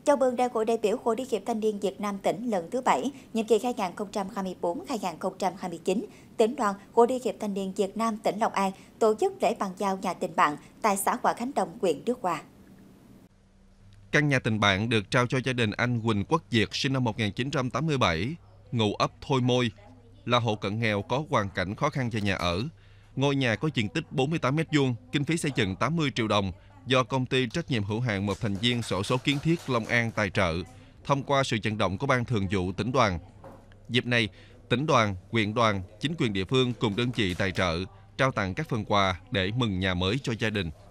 Chào mừng Đại hội đại biểu Hội Liên hiệp Thanh niên Việt Nam tỉnh lần thứ 7, nhiệm kỳ 2024-2029, tỉnh đoàn Hội Liên hiệp Thanh niên Việt Nam tỉnh Long An tổ chức lễ bàn giao nhà tình bạn tại xã Hòa Khánh Đông, huyện Đức Hòa. Căn nhà tình bạn được trao cho gia đình anh Huỳnh Quốc Việt sinh năm 1987, ngụ ấp Thôi Môi, là hộ cận nghèo có hoàn cảnh khó khăn về nhà ở. Ngôi nhà có diện tích 48 m², kinh phí xây dựng 80 triệu đồng do công ty trách nhiệm hữu hạn một thành viên xổ số kiến thiết Long An tài trợ, thông qua sự vận động của Ban Thường vụ tỉnh đoàn. Dịp này, tỉnh đoàn, huyện đoàn, chính quyền địa phương cùng đơn vị tài trợ trao tặng các phần quà để mừng nhà mới cho gia đình.